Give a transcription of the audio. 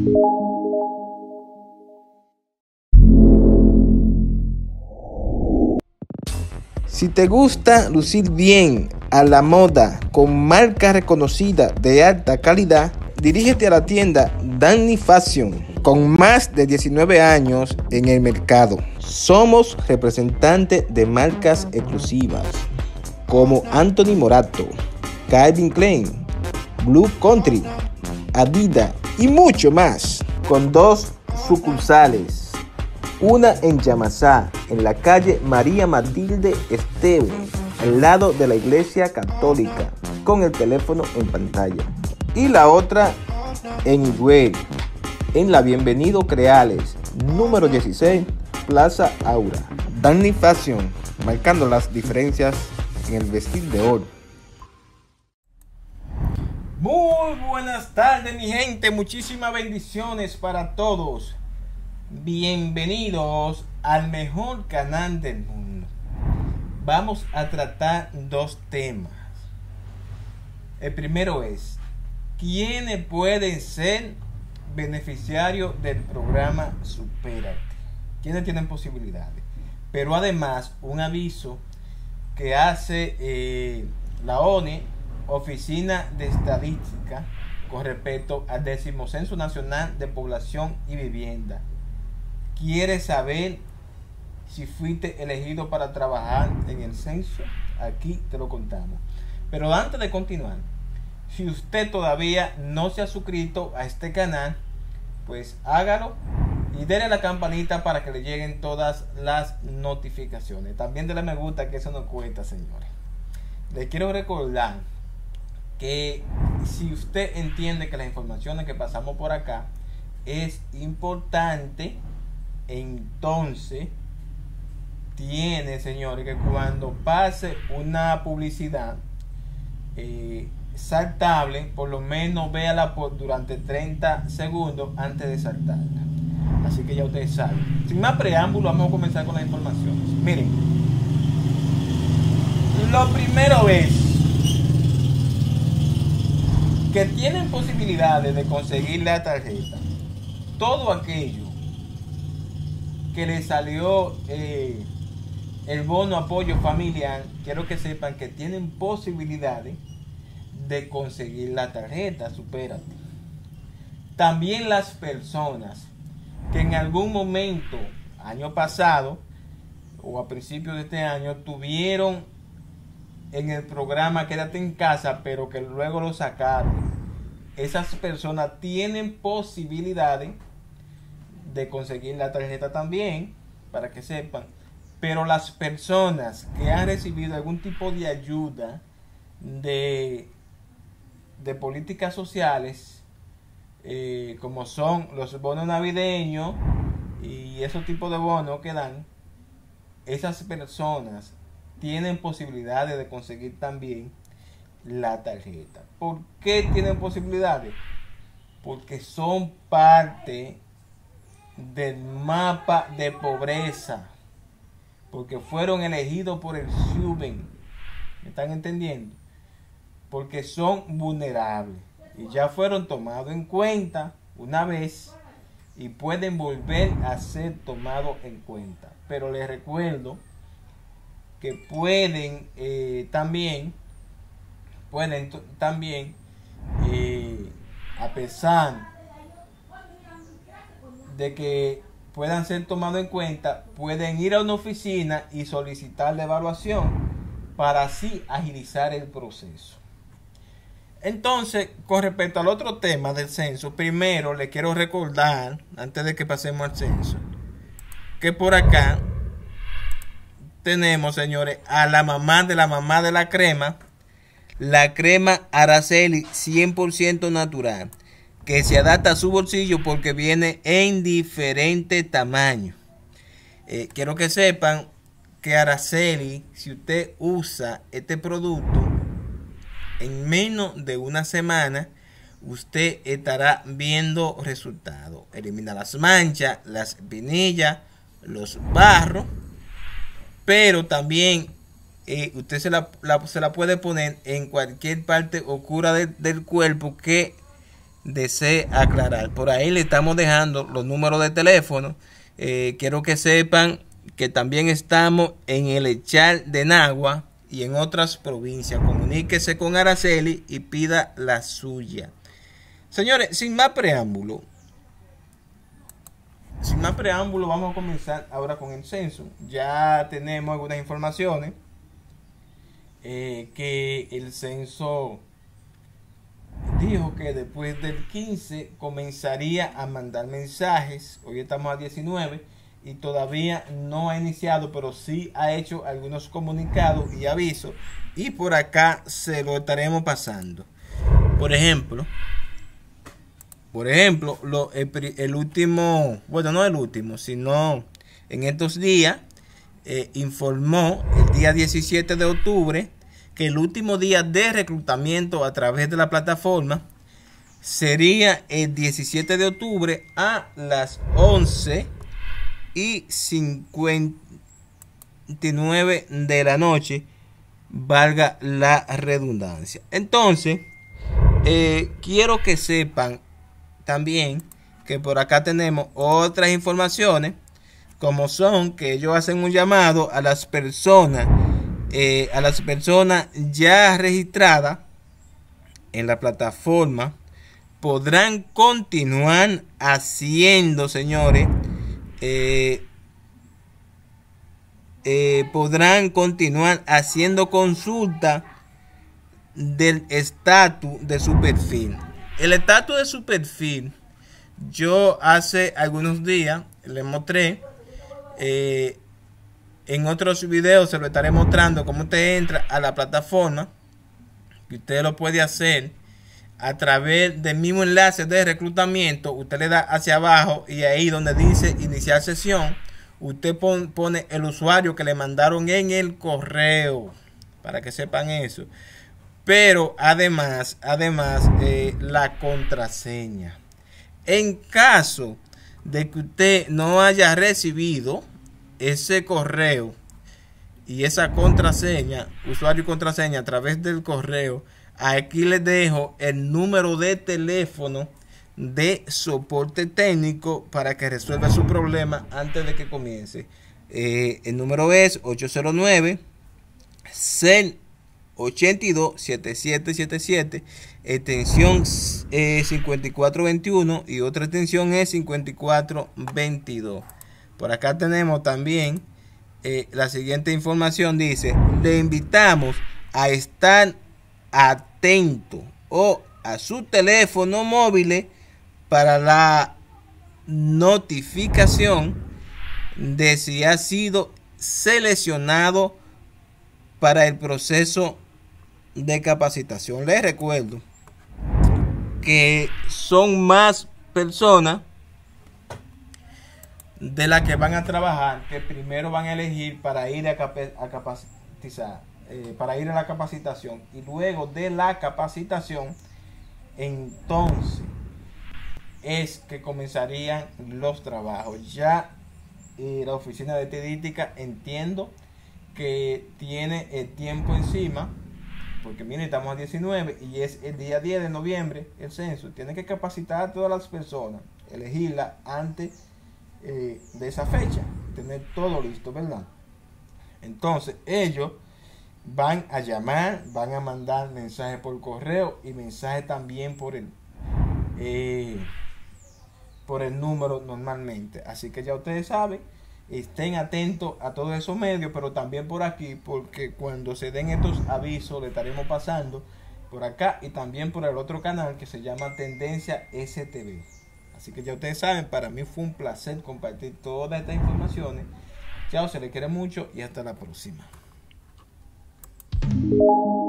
Si te gusta lucir bien a la moda con marca reconocida de alta calidad, dirígete a la tienda Danny Fashion, con más de 19 años en el mercado. Somos representantes de marcas exclusivas como Anthony Morato, Calvin Klein, Blue Country, Adidas y mucho más, con 2 sucursales. Una en Yamasá, en la calle María Matilde Esteves, al lado de la Iglesia Católica, con el teléfono en pantalla. Y la otra en Higüey, en la Bienvenido Creales, número 16, Plaza Aura. Danny Fashion, marcando las diferencias en el vestir de oro. Muy buenas tardes, mi gente. Muchísimas bendiciones para todos. Bienvenidos al mejor canal del mundo. Vamos a tratar 2 temas. El primero es: ¿quiénes pueden ser beneficiarios del programa Supérate? ¿Quiénes tienen posibilidades? Pero además, un aviso que hace la ONE, Oficina de Estadística, con respecto al 10º Censo Nacional de Población y Vivienda. ¿Quieres saber si fuiste elegido para trabajar en el censo? Aquí te lo contamos. Pero antes de continuar, si usted todavía no se ha suscrito a este canal, pues hágalo y denle a la campanita para que le lleguen todas las notificaciones. También denle me gusta, que eso no cuesta, señores. Les quiero recordar que si usted entiende que las informaciones que pasamos por acá es importante, entonces tiene, señores, que cuando pase una publicidad saltable, por lo menos véala durante 30 segundos antes de saltarla. Así que ya ustedes saben. Sin más preámbulo, vamos a comenzar con las informaciones. Miren, lo primero es que tienen posibilidades de conseguir la tarjeta. Todo aquello que le salió el bono apoyo familiar, quiero que sepan que tienen posibilidades de conseguir la tarjeta Supérate. También las personas que en algún momento, año pasado o a principios de este año, tuvieron en el programa Quédate en Casa, pero que luego lo sacaron, esas personas tienen posibilidades de conseguir la tarjeta también, para que sepan. Pero las personas que han recibido algún tipo de ayuda de políticas sociales, como son los bonos navideños y esos tipos de bonos que dan, esas personas tienen posibilidades de conseguir también la tarjeta. ¿Por qué tienen posibilidades? Porque son parte del mapa de pobreza, porque fueron elegidos por el SUBEN. ¿Me están entendiendo? Porque son vulnerables y ya fueron tomados en cuenta una vez y pueden volver a ser tomados en cuenta. Pero les recuerdo que pueden también a pesar de que puedan ser tomados en cuenta, pueden ir a una oficina y solicitar la evaluación para así agilizar el proceso. Entonces, con respecto al otro tema del censo, primero le quiero recordar, antes de que pasemos al censo, que por acá tenemos, señores, a la mamá de la crema, la crema Araceli 100% natural, que se adapta a su bolsillo porque viene en diferentes tamaños. Quiero que sepan que Araceli, si usted usa este producto, en menos de una semana usted estará viendo resultados. Elimina las manchas, las espinillas, los barros, pero también usted se la puede poner en cualquier parte oscura del cuerpo que desee aclarar. Por ahí le estamos dejando los números de teléfono. Quiero que sepan que también estamos en el Echal de Nagua y en otras provincias. Comuníquese con Araceli y pida la suya. Señores, sin más preámbulo, vamos a comenzar ahora con el censo. Ya tenemos algunas informaciones que el censo dijo que después del 15 comenzaría a mandar mensajes. Hoy estamos a 19 y todavía no ha iniciado, pero sí ha hecho algunos comunicados y avisos, y por acá se lo estaremos pasando. Por ejemplo, el último, bueno, no el último, sino en estos días, informó el día 17 de octubre que el último día de reclutamiento a través de la plataforma sería el 17 de octubre a las 11:59 de la noche, valga la redundancia. Entonces, quiero que sepan también que por acá tenemos otras informaciones, como son que ellos hacen un llamado a las personas ya registradas en la plataforma. Podrán continuar haciendo, señores, podrán continuar haciendo consulta del estatus de su perfil. El estatus de su perfil, yo hace algunos días les mostré, en otros videos se lo estaré mostrando cómo usted entra a la plataforma, que usted lo puede hacer a través del mismo enlace de reclutamiento. Usted le da hacia abajo y ahí donde dice iniciar sesión, usted pone el usuario que le mandaron en el correo, para que sepan eso. Pero además la contraseña. En caso de que usted no haya recibido ese correo y esa contraseña, usuario y contraseña a través del correo, aquí les dejo el número de teléfono de soporte técnico para que resuelva su problema antes de que comience. El número es 809 827777, extensión 5421 y otra extensión es 5422. Por acá tenemos también la siguiente información. Dice: le invitamos a estar atento o a su teléfono móvil para la notificación de si ha sido seleccionado para el proceso de capacitación. Les recuerdo que son más personas de las que van a trabajar, que primero van a elegir para ir a capacitar, para ir a la capacitación, y luego de la capacitación entonces es que comenzarían los trabajos. Ya la oficina de estadística, entiendo que tiene el tiempo encima, porque miren, estamos a 19 y es el día 10 de noviembre el censo. Tiene que capacitar a todas las personas, elegirla antes de esa fecha, tener todo listo, ¿verdad? Entonces ellos van a llamar, van a mandar mensajes por correo y mensajes también por el número normalmente. Así que ya ustedes saben, estén atentos a todos esos medios, pero también por aquí, porque cuando se den estos avisos le estaremos pasando por acá y también por el otro canal que se llama Tendencia STV. Así que ya ustedes saben, para mí fue un placer compartir todas estas informaciones. Chao, se les quiere mucho y hasta la próxima.